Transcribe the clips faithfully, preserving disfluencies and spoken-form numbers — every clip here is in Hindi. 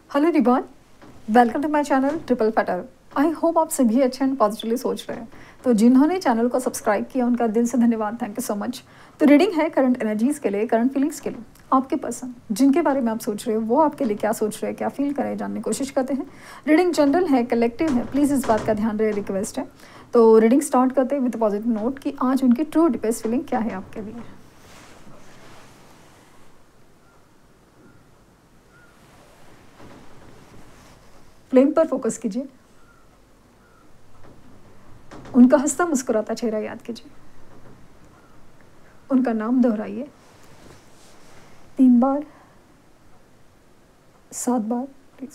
Hello everyone, welcome to my channel triple फटर। आई होप आप सभी अच्छे एंड पॉजिटिवली सोच रहे हैं। तो जिन्होंने चैनल को सब्सक्राइब किया उनका दिल से धन्यवाद, थैंक यू सो मच। तो रीडिंग है करंट एनर्जीज़ के लिए, करंट फीलिंग्स के लिए। आपके पर्सन जिनके बारे में आप सोच रहे हो वो आपके लिए क्या सोच रहे हैं, क्या फील कर रहे हैं, जानने की कोशिश करते हैं। रीडिंग जनरल है, कलेक्टिव है, प्लीज़ इस बात का ध्यान रहे, रिक्वेस्ट है। तो रीडिंग स्टार्ट करते हैं विद पॉजिटिव नोट कि आज उनकी ट्रू डीपेस्ट फीलिंग क्या है आपके लिए। फ्लेम पर फोकस कीजिए, उनका हंसता मुस्कुराता चेहरा याद कीजिए, उनका नाम दोहराइए तीन बार, सात बार प्लीज।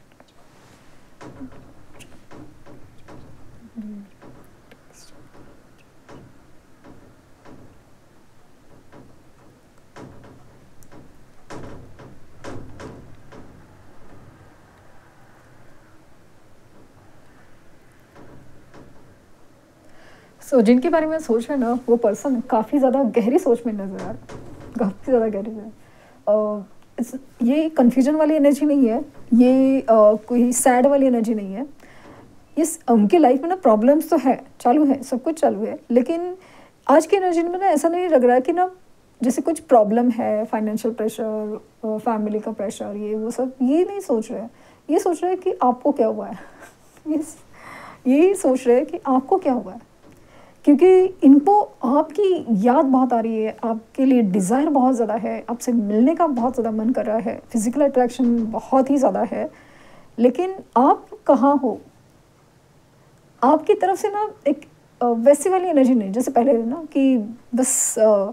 सो so, जिनके बारे में सोच रहे हैं ना वो पर्सन काफ़ी ज़्यादा गहरी सोच में नजर आ रहा है, काफ़ी ज़्यादा गहरी है। uh, ये कन्फ्यूजन वाली एनर्जी नहीं है, ये uh, कोई सैड वाली एनर्जी नहीं है। इस उनकी लाइफ में ना प्रॉब्लम्स तो है, चालू है, सब कुछ चालू है, लेकिन आज की एनर्जी में ना ऐसा नहीं लग रहा है कि ना जैसे कुछ प्रॉब्लम है, फाइनेंशियल प्रेशर, फैमिली का प्रेशर, ये वो सब ये नहीं सोच रहे हैं। ये सोच रहे हैं कि आपको क्या हुआ है ये यही सोच रहे हैं कि आपको क्या हुआ है, क्योंकि इनको आपकी याद बहुत आ रही है, आपके लिए डिज़ायर बहुत ज़्यादा है, आपसे मिलने का बहुत ज़्यादा मन कर रहा है, फिजिकल अट्रैक्शन बहुत ही ज़्यादा है, लेकिन आप कहाँ हो। आपकी तरफ से ना एक वैसी वाली एनर्जी नहीं जैसे पहले ना कि बस आ,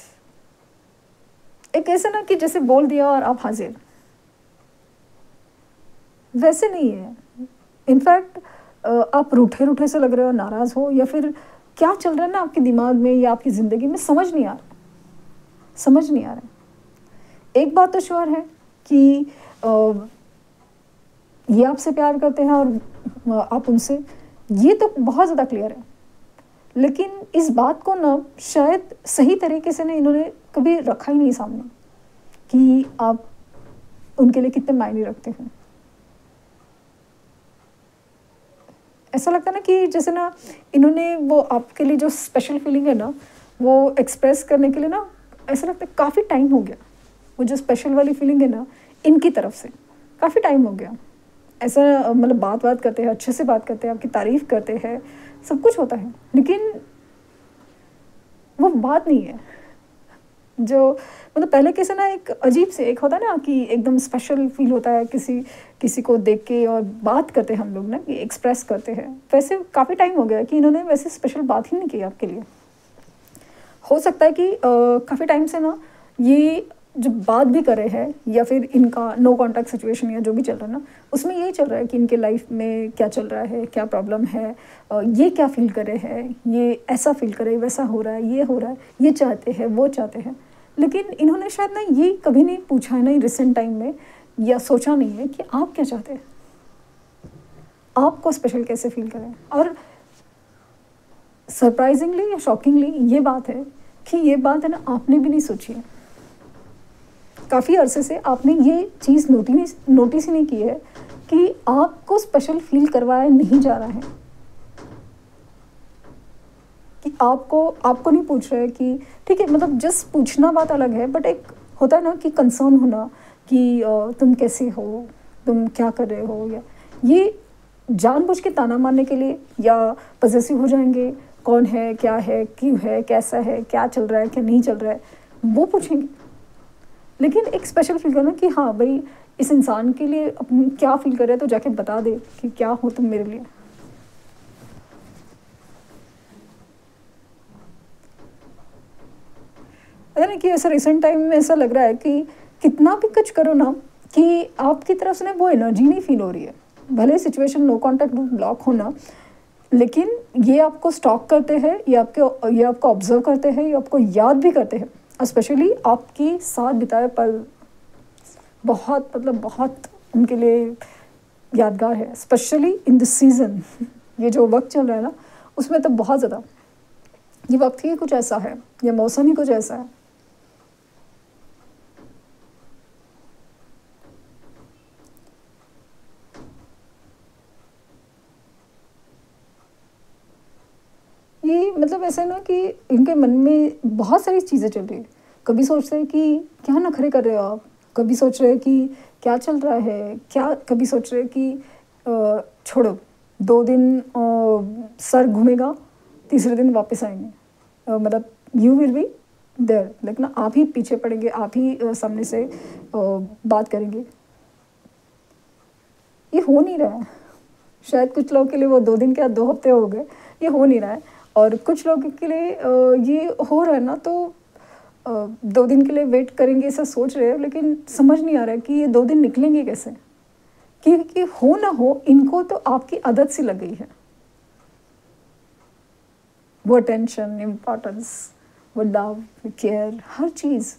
एक ऐसे ना कि जैसे बोल दिया और आप हाजिर, वैसे नहीं है। इनफैक्ट आप रूठे रूठे से लग रहे हो, नाराज़ हो, या फिर क्या चल रहा है ना आपके दिमाग में या आपकी ज़िंदगी में समझ नहीं आ रहा, समझ नहीं आ रहा। एक बात तो श्योर है कि आ, ये आपसे प्यार करते हैं और आप उनसे, ये तो बहुत ज़्यादा क्लियर है। लेकिन इस बात को ना शायद सही तरीके से ना इन्होंने कभी रखा ही नहीं सामने कि आप उनके लिए कितने मायने रखते हैं। ऐसा लगता है ना कि जैसे ना इन्होंने वो आपके लिए जो स्पेशल फीलिंग है ना वो एक्सप्रेस करने के लिए ना ऐसा लगता है काफ़ी टाइम हो गया। वो जो स्पेशल वाली फीलिंग है ना इनकी तरफ से काफ़ी टाइम हो गया। ऐसा मतलब बात बात करते हैं, अच्छे से बात करते हैं, आपकी तारीफ़ करते हैं, सब कुछ होता है, लेकिन वो बात नहीं है जो मतलब पहले कैसे ना एक अजीब से एक होता है ना कि एकदम स्पेशल फील होता है किसी किसी को देख के और बात करते हैं हम लोग ना कि एक्सप्रेस करते हैं। वैसे काफ़ी टाइम हो गया कि इन्होंने वैसे स्पेशल बात ही नहीं की आपके लिए। हो सकता है कि काफ़ी टाइम से ना ये जो बात भी कर रहे हैं या फिर इनका नो कॉन्टैक्ट सिचुएशन या जो भी चल रहा है ना उसमें यही चल रहा है कि इनके लाइफ में क्या चल रहा है, क्या प्रॉब्लम है, ये क्या फील कर रहे हैं, ये ऐसा फील कर रहे हैं, वैसा हो रहा है, ये हो रहा है, ये चाहते हैं, वो चाहते हैं। लेकिन इन्होंने शायद ना ये कभी नहीं पूछा है ना रिसेंट टाइम में, या सोचा नहीं है कि आप क्या चाहते हैं, आपको स्पेशल कैसे फील करें। और सरप्राइजिंगली या शॉकिंगली ये बात है कि ये बात है ना आपने भी नहीं सोची है। काफ़ी अरसे से आपने ये चीज़ नोटिस नोटिस ही नहीं की है कि आपको स्पेशल फील करवाया नहीं जा रहा है, कि आपको आपको नहीं पूछ रहे कि ठीक है, मतलब जस्ट पूछना बात अलग है, बट एक होता है ना कि कंसर्न होना कि तुम कैसे हो, तुम क्या कर रहे हो, या ये जानबूझ के ताना मारने के लिए या पजेसिव हो जाएंगे, कौन है, क्या है, क्यों है, कैसा है, क्या चल रहा है, क्या नहीं चल रहा है, वो पूछेंगे। लेकिन एक स्पेशल फील करना कि हाँ भाई इस इंसान के लिए अपन क्या फील कर रहे हैं तो जाके बता दे कि क्या हो तुम मेरे लिए। पता नहीं कि ऐसा रिसेंट टाइम में ऐसा लग रहा है कि कितना भी कुछ करो ना कि आपकी तरफ से ना वो एनर्जी नहीं फील हो रही है। भले सिचुएशन नो कॉन्टैक्ट ब्लॉक होना, लेकिन ये आपको स्टॉक करते हैं, ये आपके ये आपको ऑब्जर्व करते हैं, ये आपको याद भी करते हैं। स्पेशली आपकी साथ बिताए पल बहुत मतलब बहुत उनके लिए यादगार है, स्पेशली इन दिस सीज़न। ये जो वक्त चल रहा है ना उसमें तो बहुत ज़्यादा ये वक्त ही कुछ ऐसा है, ये मौसम ही कुछ ऐसा है। मतलब ऐसा है ना कि इनके मन में बहुत सारी चीज़ें चल रही है। कभी सोच रहे हैं कि क्या नखरे कर रहे हो आप, कभी सोच रहे हैं कि क्या चल रहा है, क्या कभी सोच रहे हैं कि अ, छोड़ो दो दिन अ, सर घूमेगा, तीसरे दिन वापस आएंगे। अ, मतलब you will be there, like ना आप ही पीछे पड़ेंगे, आप ही अ, सामने से अ, बात करेंगे। ये हो नहीं रहा है। शायद कुछ लोगों के लिए वो दो दिन क्या दो हफ्ते हो गए, ये हो नहीं रहा है। और कुछ लोगों के लिए अ, ये हो रहा है ना, तो अ, दो दिन के लिए वेट करेंगे ऐसा सोच रहे हैं, लेकिन समझ नहीं आ रहा है कि ये दो दिन निकलेंगे कैसे। क्योंकि हो ना हो, इनको तो आपकी आदत सी लग गई है। वो अटेंशन, इम्पोर्टेंस, वो लव, केयर, हर चीज़।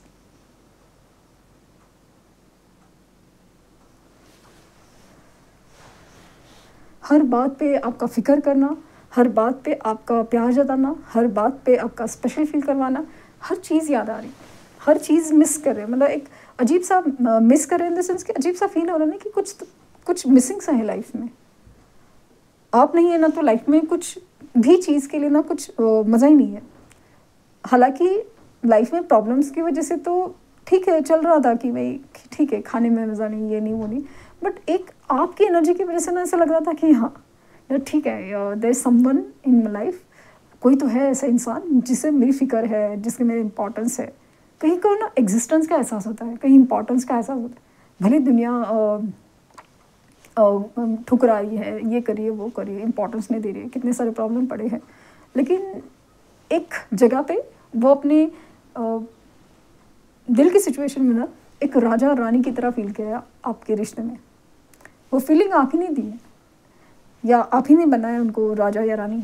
हर बात पे आपका फ़िक्र करना, हर बात पे आपका प्यार जताना, हर बात पे आपका स्पेशल फ़ील करवाना, हर चीज़ याद आ रही, हर चीज़ मिस कर रहे हैं। मतलब एक अजीब-सा अ, मिस कर रहे हैं इन द सेंस कि अजीब-सा फ़ील हो रहा है ना कि कुछ तो कुछ मिसिंग सा है लाइफ़ में। आप नहीं है ना, तो लाइफ़ में कुछ भी चीज़ के लिए ना कुछ अ, मज़ा ही नहीं है। हालाँकि लाइफ़ में प्रॉब्लम्स की वज़ह से तो ठीक है, चल रहा था कि भई ठीक है, खाने में मज़ा नहीं, ये नहीं, वो नहीं। बट एक आपकी एनर्जी की वज़ह से ना ऐसा लग रहा था कि हाँ, यार ठीक है, uh, there is someone in my life, कोई तो है ऐसा इंसान जिसे मेरी फ़िक्र है, जिसकी मेरी इम्पोर्टेंस है। कहीं को ना एक्ज़िस्टेंस का एहसास होता है, कहीं इम्पोर्टेंस का एहसास होता है। भले दुनिया अ अ, अम, ठुकरा रही है, ये करिए, वो करिए, इम्पोर्टेंस नहीं दे रही है, कितने सारे प्रॉब्लम पड़े हैं। लेकिन एक जगह पे वो अपने अ, दिल की सिचुएशन में ना एक राजा और रानी की तरह फ़ील किया आपके रिश्ते में। वो फीलिंग आप ही नहीं दी है, या आप ही ने बनाया उनको राजा या रानी।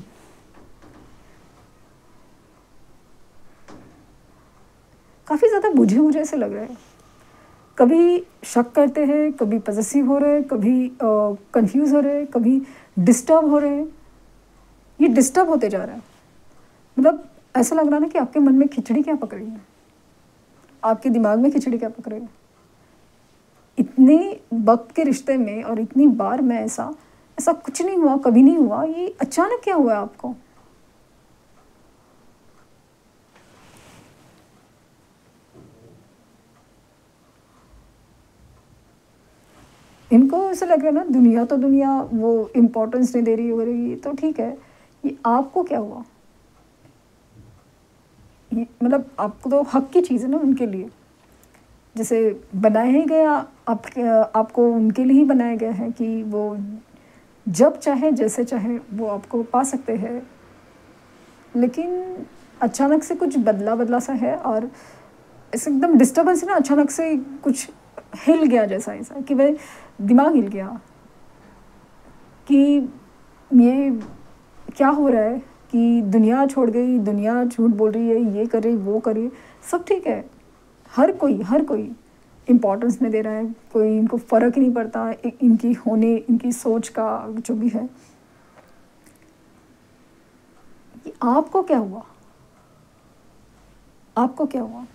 काफ़ी ज़्यादा बुझे-बुझे से लग रहे हैं। कभी शक करते हैं, कभी पॉसेसिव हो रहे हैं, कभी अ, कन्फ्यूज़ हो रहे हैं, कभी डिस्टर्ब हो रहे हैं। ये डिस्टर्ब होते जा रहा है। मतलब ऐसा लग रहा है ना कि आपके मन में खिचड़ी क्या पक रही है, आपके दिमाग में खिचड़ी क्या पक रही है। इतने वक़्त के रिश्ते में और इतनी बार में ऐसा ऐसा कुछ नहीं हुआ, कभी नहीं हुआ, ये अचानक क्या हुआ है आपको? इनको ऐसा लग रहा है ना, दुनिया तो दुनिया वो इम्पोर्टेंस नहीं दे रही हो रही है, तो ठीक है, ये आपको क्या हुआ? ये मतलब आपको तो हक की चीज़ है ना उनके लिए। जैसे बनाया ही गया, आप आपको उनके लिए ही बनाया गया है कि वो जब चाहे, जैसे चाहे वो आपको पा सकते हैं। लेकिन अचानक से कुछ बदला-बदला सा है, और ऐसे एकदम डिस्टर्बेंस है ना, अचानक से कुछ हिल गया जैसा ऐसा कि वह दिमाग हिल गया कि ये क्या हो रहा है, कि दुनिया छोड़ गई, दुनिया झूठ बोल रही है, ये कर रही, वो कर रही, सब ठीक है। हर कोई हर कोई इम्पोर्टेंस नहीं दे रहा है, कोई इनको फ़र्क ही नहीं पड़ता इ इनकी होने, इनकी सोच का जो भी है। कि आपको क्या हुआ? आपको क्या हुआ?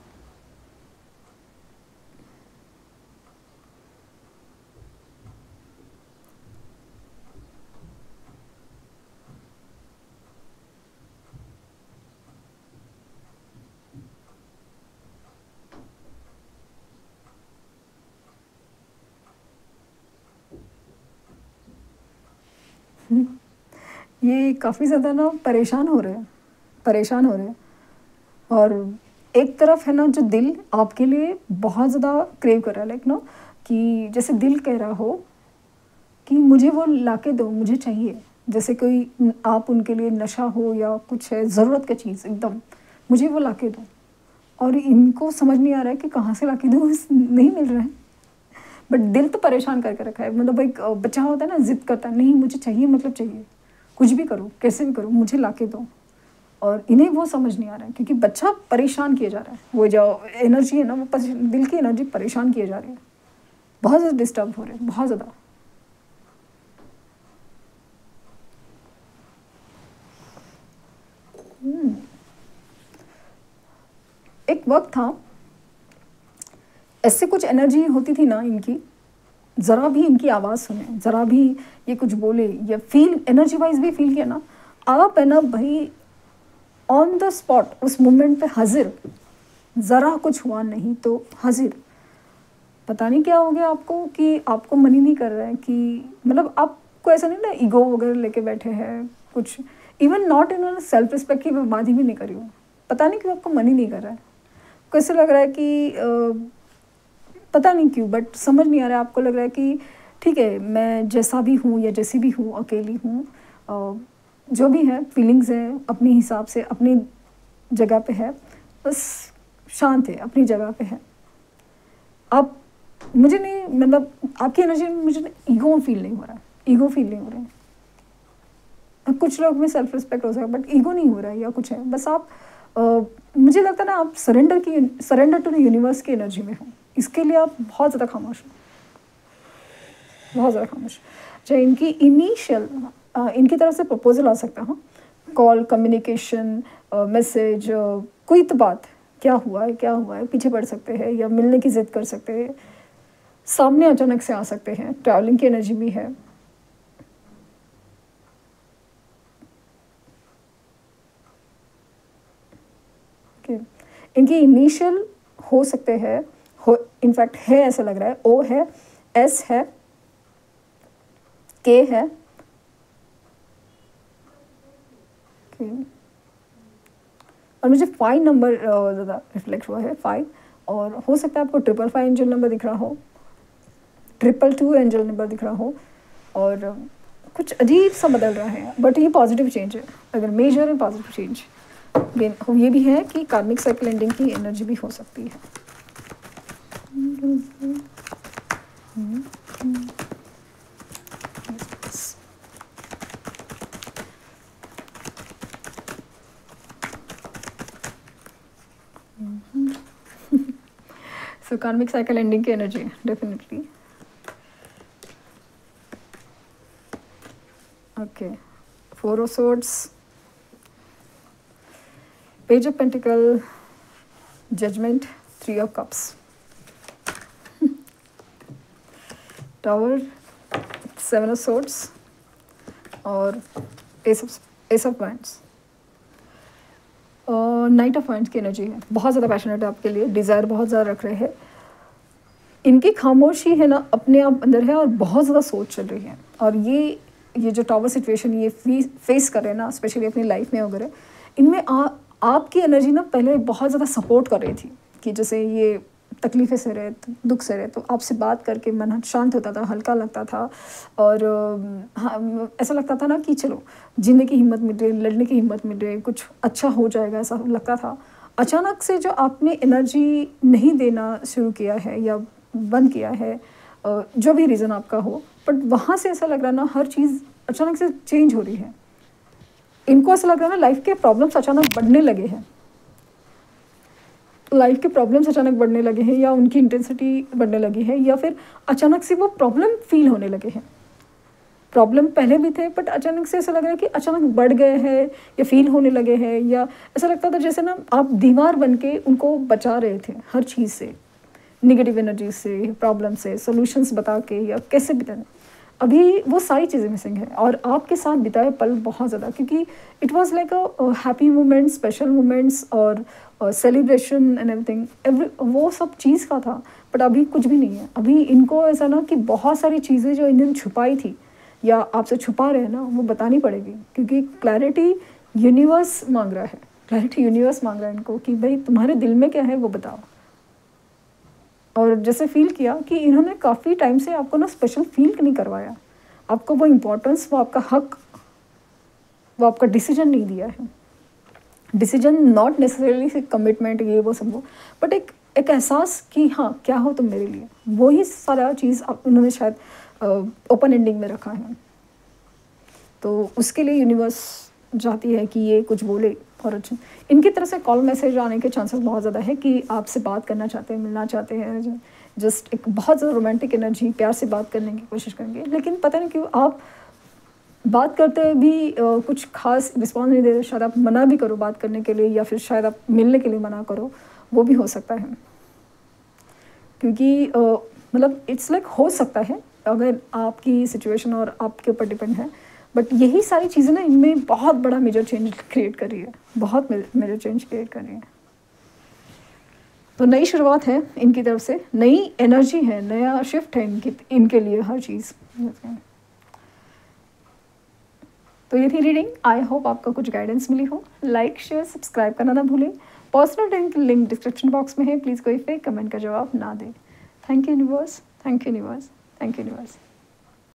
ये काफ़ी ज़्यादा ना परेशान हो रहे हैं, परेशान हो रहे हैं। और एक तरफ है ना जो दिल आपके लिए बहुत ज़्यादा क्रेव कर रहा है, लाइक ना कि जैसे दिल कह रहा हो कि मुझे वो लाके दो, मुझे चाहिए। जैसे कोई न आप उनके लिए नशा हो या कुछ है, ज़रूरत का चीज़ एकदम, मुझे वो लाके दो। और इनको समझ नहीं आ रहा है कि कहाँ से लाके दूँ, स नहीं मिल रहा है। बट दिल तो परेशान करके रखा है। मतलब एक अ, बच्चा होता है ना, ज़िद करता है, नहीं मुझे चाहिए मतलब चाहिए। कुछ भी करो, कैसे भी करो, मुझे लाके दो। और इन्हें वो समझ नहीं आ रहा है क्योंकि बच्चा परेशान किया जा रहा है। वो जो एनर्जी है ना, वो पस दिल की एनर्जी परेशान किए जा रही है। बहुत ज़्यादा डिस्टर्ब हो रहे हैं, बहुत ज़्यादा। हुँ। एक वक़्त था, ऐसे कुछ एनर्जी होती थी ना इनकी, ज़रा भी इनकी आवाज़ सुने, ज़रा भी ये कुछ बोले या फ़ील एनर्जी वाइज़ भी फ़ील किया ना, आप है ना भई ऑन द स्पॉट उस मोमेंट पे हाजिर, ज़रा कुछ हुआ नहीं तो हाजिर। पता नहीं क्या हो गया आपको कि आपको मन ही नहीं कर रहा है कि मतलब आपको ऐसा नहीं ना ईगो वगैरह लेके बैठे हैं कुछ, even not in self respect की मैं बात ही भी नहीं कर रही हूँ, पता नहीं क्यों आपको मन ही नहीं कर रहा है, कैसे लग रहा है कि अ, पता नहीं क्यों बट समझ नहीं आ रहा है, आपको लग रहा है कि ठीक है मैं जैसा भी हूँ या जैसी भी हूँ अकेली हूँ, अ, जो भी है फीलिंग्स है अपने हिसाब से अपनी जगह पे है, बस शांत है अपनी जगह पे है। आप मुझे नहीं मतलब आपकी एनर्जी में मुझे ईगो फील नहीं हो रहा है, ईगो फील नहीं हो रहा है। अब कुछ लोग में सेल्फ रिस्पेक्ट हो सकता है बट ईगो नहीं हो रहा है या कुछ है, बस आप अ, मुझे लगता है ना आप सरेंडर की सरेंडर टू द यूनिवर्स की एनर्जी में हो, इसके लिए आप बहुत ज़्यादा खामोश हो, बहुत ज़्यादा खामोश। चाहे इनकी इनिशियल इनकी तरफ से प्रपोजल आ सकता है, कॉल, कम्युनिकेशन, मैसेज, कोई तो बात, क्या हुआ है क्या हुआ है, पीछे पड़ सकते हैं या मिलने की जिद कर सकते हैं, सामने अचानक से आ सकते हैं, ट्रैवलिंग की एनर्जी भी है। okay. इनकी इनिशियल हो सकते हैं, हो इनफैक्ट है ऐसा लग रहा है, ओ है, एस है, के है, okay. और मुझे फाइव नंबर ज़्यादा रिफ्लेक्ट हुआ है, फाइव, और हो सकता है आपको ट्रिपल फाइव एंजल नंबर दिख रहा हो, ट्रिपल टू एंजल नंबर दिख रहा हो, और कुछ अजीब सा बदल रहा है बट ये पॉजिटिव चेंज है, अगर मेजर एंड पॉजिटिव चेंज। ये भी है कि कार्मिक साइकिल एंडिंग की एनर्जी भी हो सकती है। सो कार्मिक साइकिल एंडिंग की energy definitely. Okay, four of swords, page of pentacle, judgement, three of cups, tower, seven of swords और ace of ace of wands. Knight of wands की एनर्जी है, बहुत ज़्यादा पैशनेट है आपके लिए, डिज़ायर बहुत ज़्यादा रख रहे हैं। इनकी खामोशी है ना अपने आप अंदर है और बहुत ज़्यादा सोच चल रही है, और ये ये जो टावर सिचुएशन ये फेस कर रहे हैं ना स्पेशली अपनी लाइफ में वगैरह, इनमें आ, आपकी एनर्जी ना पहले बहुत ज़्यादा सपोर्ट कर रही थी कि जैसे ये तकलीफ़ें से रहे, दुख से रहे, तो आपसे बात करके मन शांत होता था, हल्का लगता था, और हाँ ऐसा लगता था ना कि चलो जीने की हिम्मत मिल रही, लड़ने की हिम्मत मिल रही, कुछ अच्छा हो जाएगा, ऐसा लगता था। अचानक से जो आपने एनर्जी नहीं देना शुरू किया है या बंद किया है, जो भी रीज़न आपका हो, बट वहाँ से ऐसा लग रहा है ना हर चीज़ अचानक से चेंज हो रही है। इनको ऐसा लग रहा है ना लाइफ के प्रॉब्लम्स अचानक बढ़ने लगे हैं, लाइफ के प्रॉब्लम्स अचानक बढ़ने लगे हैं, या उनकी इंटेंसिटी बढ़ने लगी है, या फिर अचानक से वो प्रॉब्लम फील होने लगे हैं। प्रॉब्लम पहले भी थे बट अचानक से ऐसा लग रहा है कि अचानक बढ़ गए हैं या फील होने लगे हैं, या ऐसा लगता था जैसे ना आप दीवार बन के उनको बचा रहे थे हर चीज़ से, निगेटिव एनर्जी से, प्रॉब्लम से, सॉल्यूशंस बता के या कैसे बिताने। अभी वो सारी चीज़ें मिसिंग है, और आपके साथ बिताए पल बहुत ज़्यादा, क्योंकि it was like a happy moment, special moments और सेलिब्रेशन एंड एवरीथिंग, एवरी वो सब चीज़ का था। बट अभी कुछ भी नहीं है। अभी इनको ऐसा ना कि बहुत सारी चीज़ें जो इन्होंने छुपाई थी या आपसे छुपा रहे हैं ना, वो बतानी पड़ेगी, क्योंकि क्लैरिटी यूनिवर्स मांग रहा है, क्लैरिटी यूनिवर्स मांग रहा है इनको कि भाई तुम्हारे दिल में क्या है वो बताओ। और जैसे फील किया कि इन्होंने काफ़ी टाइम से आपको ना स्पेशल फील नहीं करवाया, आपको वो इम्पोर्टेंस, वो आपका हक, वो आपका डिसीजन नहीं दिया है। डिसीजन नॉट नेसेसरीली कमिटमेंट ये वो सब वो, बट एक एक एहसास कि हाँ क्या हो तुम मेरे लिए, वही सारा चीज़ आप उन्होंने शायद ओपन एंडिंग में रखा है। तो उसके लिए यूनिवर्स चाहती है कि ये कुछ बोले, और अच्छा इनकी तरफ से कॉल मैसेज आने के चांसेस बहुत ज़्यादा है कि आपसे बात करना चाहते हैं, मिलना चाहते हैं, जस्ट एक बहुत ज़्यादा रोमांटिक एनर्जी, प्यार से बात करने की कोशिश करेंगे। लेकिन पता नहीं क्यों आप बात करते भी आ, कुछ खास रिस्पॉन्स नहीं दे रहे, शायद आप मना भी करो बात करने के लिए, या फिर शायद आप मिलने के लिए मना करो, वो भी हो सकता है। क्योंकि मतलब इट्स लाइक हो सकता है, अगर आपकी सिचुएशन और आपके ऊपर डिपेंड है, बट यही सारी चीज़ें ना इनमें बहुत बड़ा मेजर चेंज क्रिएट कर रही है, बहुत मेजर चेंज क्रिएट कर रही है। तो नई शुरुआत है इनकी तरफ से, नई एनर्जी है, नया शिफ्ट है इनकी इनके लिए हर चीज़। तो ये थी रीडिंग। आई होप आपको कुछ गाइडेंस मिली हो। लाइक शेयर सब्सक्राइब करना ना भूलें। Personal link link description box में है, प्लीज़ कोई फेक कमेंट का जवाब ना दें। Thank you universe, thank you universe, thank you universe.